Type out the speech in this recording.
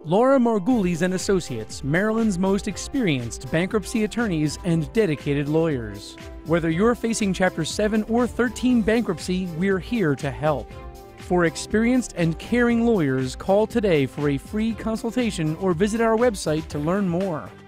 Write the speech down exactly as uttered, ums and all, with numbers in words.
Laura Margulies and Associates, Maryland's most experienced bankruptcy attorneys and dedicated lawyers. Whether you're facing Chapter seven or thirteen bankruptcy, we're here to help. For experienced and caring lawyers, call today for a free consultation or visit our website to learn more.